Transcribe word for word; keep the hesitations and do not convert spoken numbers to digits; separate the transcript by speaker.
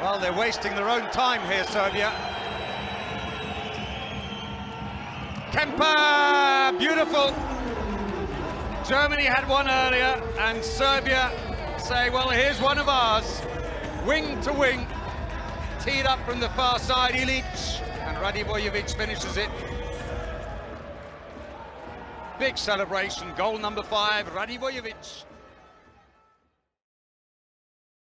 Speaker 1: Well, they're wasting their own time here, Serbia. Kemper, beautiful. Germany had one earlier, and Serbia say, well, here's one of ours. Wing to wing, teed up from the far side, Ilic, and Radivojevic finishes it. Big celebration, goal number five, Radivojevic.